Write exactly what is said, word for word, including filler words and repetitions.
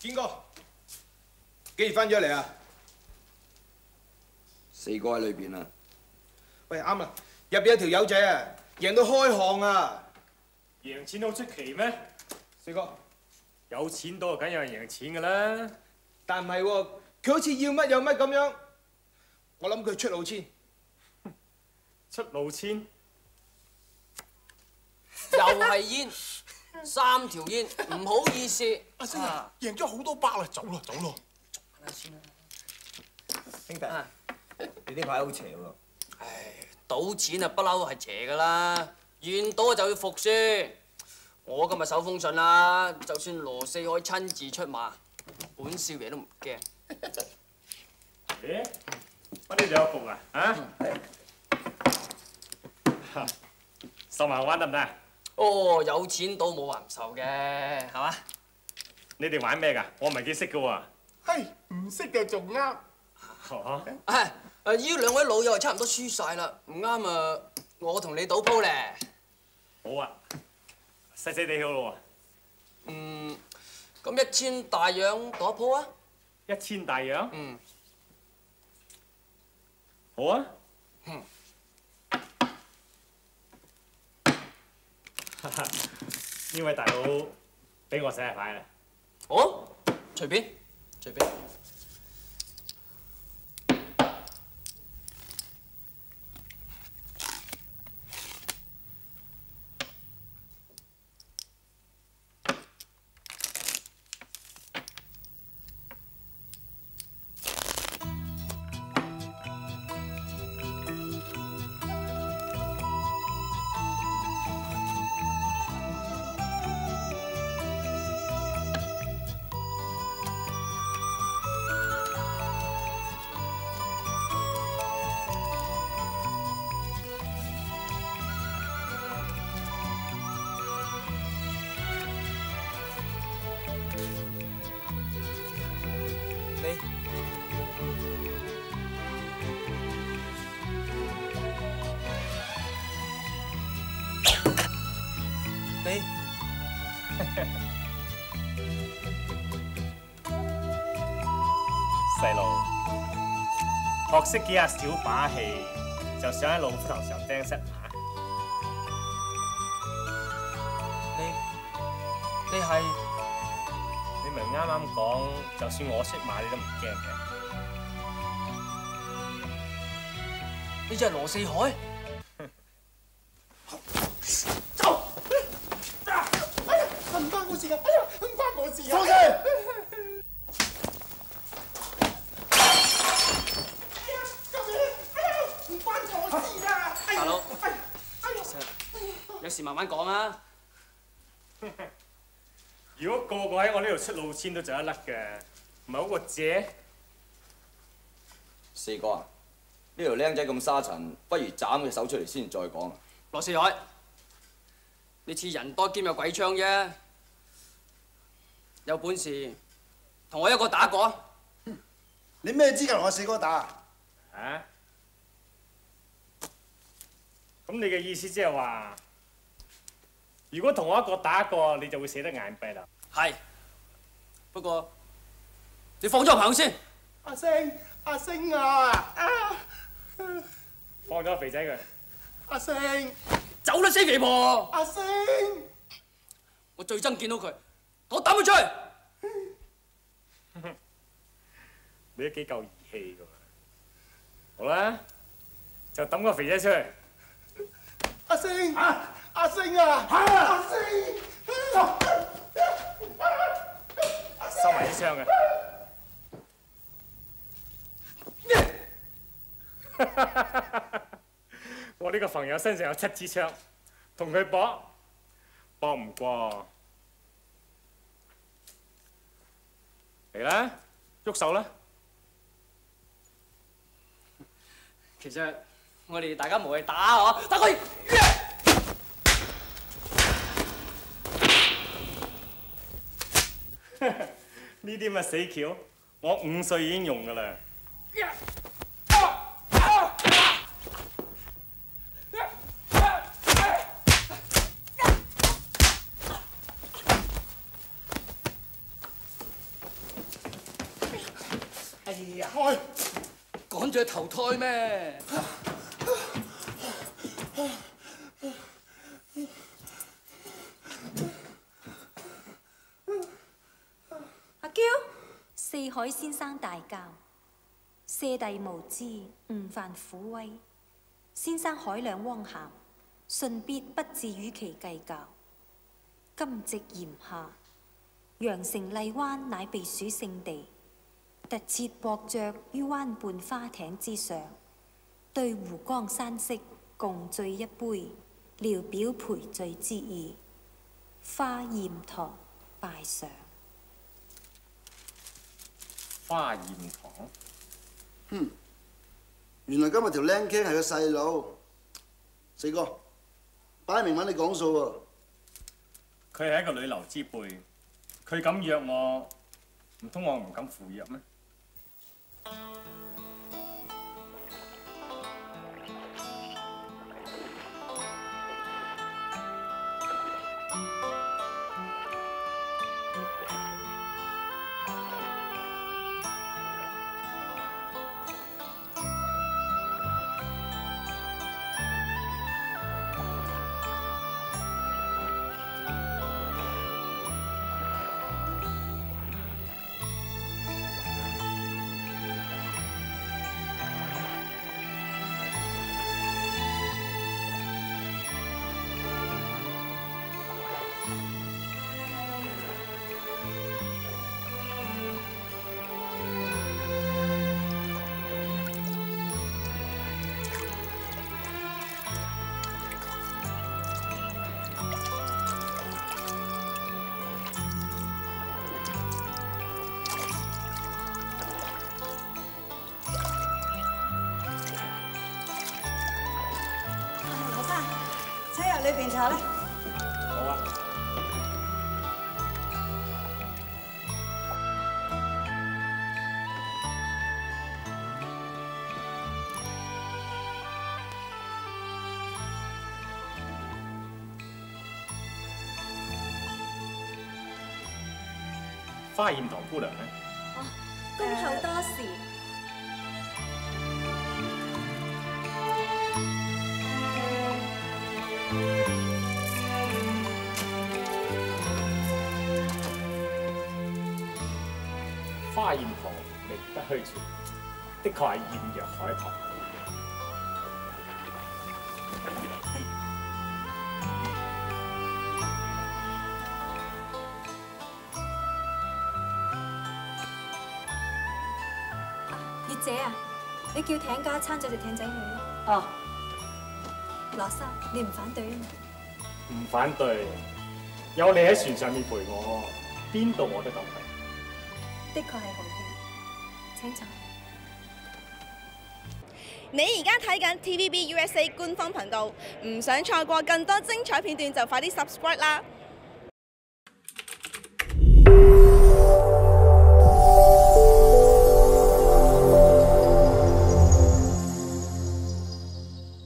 堅哥，幾時翻咗嚟啊？ 四哥喺裏邊啊！ 喂，啱啦，入邊有條友仔啊，贏到開行啊！ 贏錢好出奇咩？ 四哥， 有錢多梗有人贏錢㗎啦。 但唔係喎，佢好似要乜有乜咁樣。我諗佢出老千。 出老千？ 又係煙，三條煙，唔好意思。 阿星啊，贏咗好多百啦，走咯走咯。 做先啦， 兄弟，你呢排好邪喎。 唉，賭錢啊，不嬲係邪噶啦，願賭就要服輸。我今日手封信啦，就算羅四海親自出馬，本少爺都唔驚。 咦？乜呢度有伏啊？啊？受埋玩得唔得啊？ 哦，有錢賭冇話唔受嘅，係嘛？ 你哋玩咩㗎？我唔係幾識㗎喎。 係唔識就仲啱。 嚇！ 唉，誒依兩位老友差唔多輸晒啦，唔啱啊！我同你賭鋪咧。 好啊，細細地好咯喎。 嗯，咁一千大洋賭一鋪啊？ 一千大洋？ 嗯。 好啊。 嗯。 呢位大佬俾我洗下牌啦。 哦，隨便，隨便。你細路學識幾下小把戲，就想喺老虎頭上釘蝨馬。 你你係你咪啱啱講，就算我識馬，你都唔驚嘅。 你就係羅四海？ 走！哎呀，唔關我事啊！哎呀，唔關我事啊！放肆！ 大佬，其實有時慢慢講啊。 如果個個喺我呢度出老千都做得甩嘅，唔係好過借？ 四哥啊，呢條僆仔咁沙塵，不如斬佢手出嚟先再講。 羅四海，你似人多兼有鬼槍啫，有本事同我一個打過。 你咩資格同我四哥打啊？ 啊？咁你嘅意思即係話，如果同我一個打過，你就會死得眼閉啦。 係，不過你放咗我朋友先。 阿星，阿星啊！啊放咗肥仔佢。 阿星， 走啦死肥婆！ 阿星， 我最憎見到佢，我抌佢出去。 你都幾夠義氣㗎喎。好啦，就抌個肥仔出去。 阿星，啊，阿星啊，阿星， 收埋啲槍嘅。我呢個朋友身上有七支槍，同佢搏，搏唔過。嚟啦，喐手啦！ 其實我哋大家無謂打嗬，打佢！ 呢啲咁嘅死橋，我五歲已經用㗎啦。 呀，開！ 趕住去投胎咩？ 阿嬌，四海先生大教，舍弟無知，誤犯虎威。先生海量汪涵，順必不至與其計較。今夕炎夏，羊城荔灣乃避暑勝地，特設薄酌於灣畔花艇之上，對湖江山色共醉一杯，聊表賠罪之意。花艷堂拜上。 花艷堂。 哼，原來今日條靚傾係個細佬。四哥，擺明揾你講數喎。 佢係一個女流之輩，佢咁約我，唔通我唔敢赴約咩？ 裏邊茶咧？ 好啊。花艷堂姑娘咧？ 哦，恭候多時。 花艷堂名不虛傳，的確係艷若海棠。 月姐啊，你叫艇家撐咗隻艇仔去啊！ 哦， 羅生，你唔反對啊？ 唔反對，有你喺船上面陪我，邊度我都敢去。 的確係好戲，請坐。 你而家睇緊 T V B U S A 官方頻道，唔想錯過更多精彩片段就快啲 subscribe 啦！